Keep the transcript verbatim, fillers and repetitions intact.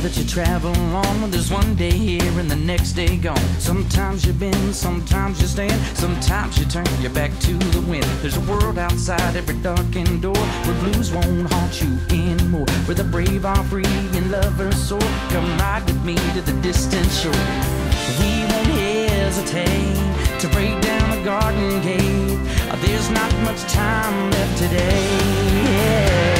that you travel on. There's one day here and the next day gone. Sometimes you bend, sometimes you stand, sometimes you turn your back to the wind. There's a world outside every darkened door, where blues won't haunt you anymore, where the brave are free and lovers soar. Come ride with me to the distant shore. We won't hesitate to break down the garden gate. There's not much time left today. Yeah.